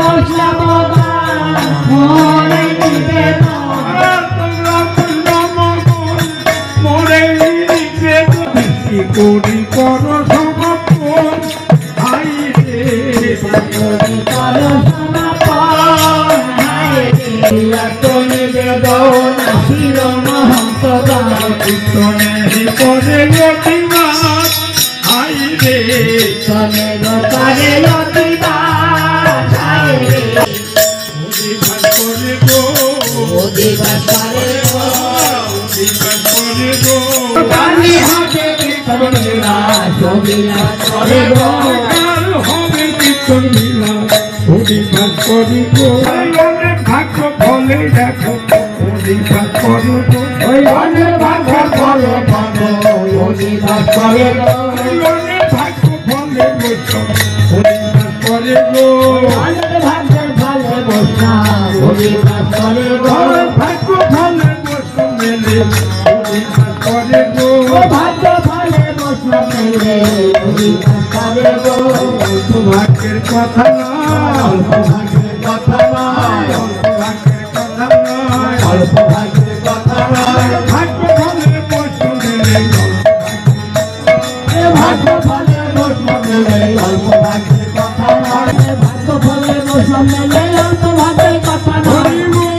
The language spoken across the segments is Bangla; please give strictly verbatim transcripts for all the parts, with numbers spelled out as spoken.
বসলাম মোরে নিবেদন মোরে নিবেদন করি কর সমাপন হাই রে করি কর সমাপন হাই রে তো নিবেদন আসিল মহন্ত কীর্তনে করে অতিবাস হাই রে তনে করে অতিবাস হাই রে অধিবাস করে গো অধিবাস করে গো অধিবাস করে গো কালি হাতে কীর্তন বিলাস অধিবাস করে গো কাল হবে কীর্তন বিলাস অধিবাস করে গো অনেক ভাগ্য ফলে দেখো অধিবাস করে গো অনেক ভাগ্য ফলে দেখো অধিবাস করে গো অনেক ভাগ্য ফলে বসো অধিবাস করে গো অনেক ভাগ্য ফলে বসা অধিবাস করে গো ভাগ্য ফলে বসো মেলে অধিবাস করে গো ভাগ্য ফলে বসা মেলে অধিবাস করে গো ভাগ্যের কথা নয় অল্প ভাগ্যের কথা নয় অল্প ভাগ্যের কথা নয় অল্প ভাগ্যের কথা নয় ভাগ্য ফলে বসো মেলে ভাগ্য ফলে বসা মেলে অল্প ভাগ্যের কথা নয় ভাগ্য ফলে বসা মেলে অল্প ভাগ্যের কথা নয়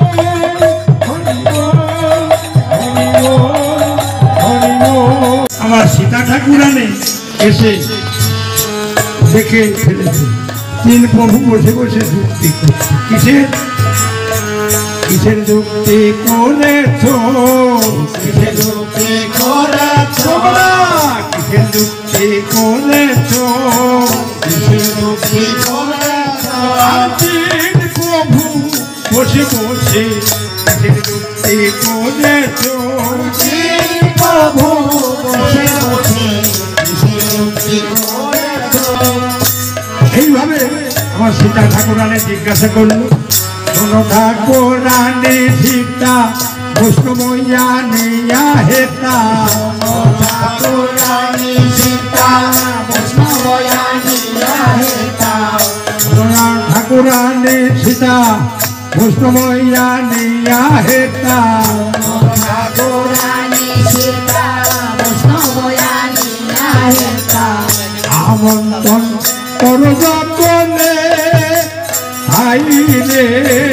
আমার সীতা ঠাকুরানে এসে দেখে ফেলেছে তিন প্রভু বসে বসে যুক্তি করছে কিসের কিসের যুক্তি করেছ কিসের যুক্তি করেছ কিসের যুক্তি করেছ কিসের যুক্তি করেছ তিন প্রভু বসে বসে কিসের যুক্তি করেছ প্রভু বসে বসে কিসের যুক্তি করেছ এইভাবে আমার সীতা ঠাকুরানে জিজ্ঞাসা করলো শোনো ঠাকুরানে সীতা বৈষ্ণবইয়া নেয়া হেতা ঠাকুরানী সীতা বৈষ্ণবয়ানী হেতা শোনো ঠাকুরানে সীতা বৈষ্ণবইয়া নেয়া হেতা ঠাকুরানী সীতা বৈষ্ণবয়ানী হেতা আমন্ত্রণ করো যতনে হাই রে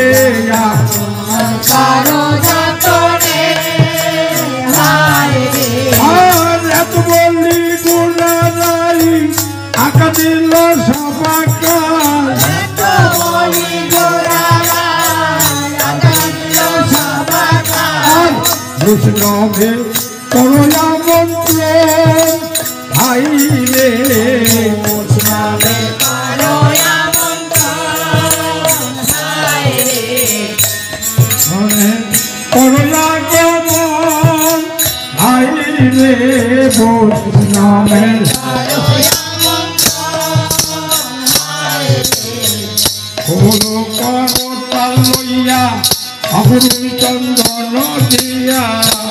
কারো যতনে হায় রে আর এত বলি গুণারাই আঁকা দিল সবাকার এত বলি গোরারা আগাইল সবাকার বৈষ্ণবে করোনা মন্ত্র হাই রে বৈষ্ণবে কারো আমন্ত্রণ হায় রে করোনা গমন হাই রে বৈষ্ণবের কারো আমন্ত্রণ হায় রে কোনো করতা লইয়া অপরুণ চন্দন দিয়া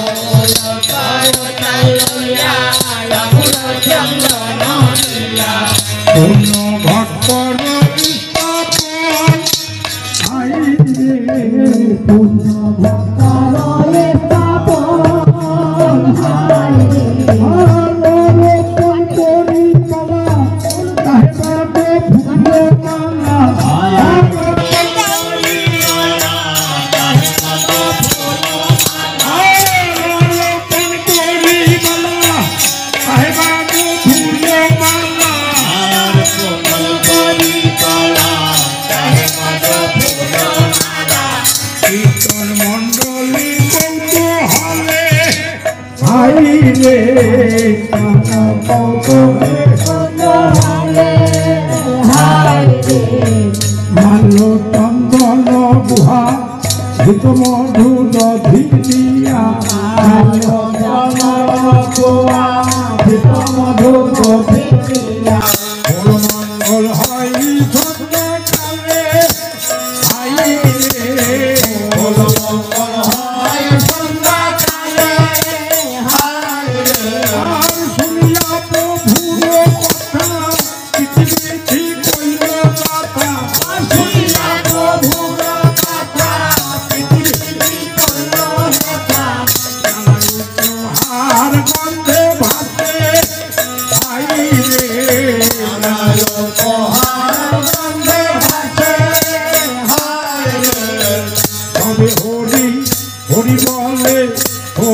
কোন ভক্তর স্থাপন হাই রে পুণ্য কীর্তন মন্ডলী কৌতূহলে হাই রে মাল্য চন্দন গুহা হিত মধু দধি দিয়া মঙ্গল হয় সন্ধ্যাকালে হাই রে আর শুনিয়া প্রভুর কথা ইতিবিধি কইল কথা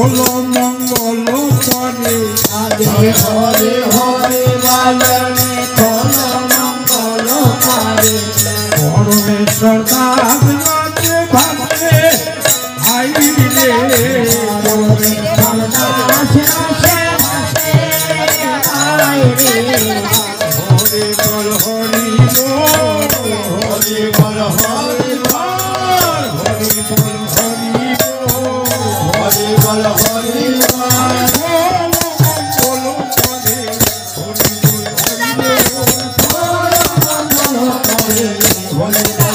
বল মঙ্গল করে আগে হরে হরে বলে বল মঙ্গল করে পরমেশ্বর দাস রাজে ভাবে আইলে পরমেশ্বর দাস রাজে ভাবে আইলে হরি বল হরি বল হরি বল হরি বল হরি বল হরি বল হরি বল হরি বল বল মঙ্গল করে হরি বল হরি বল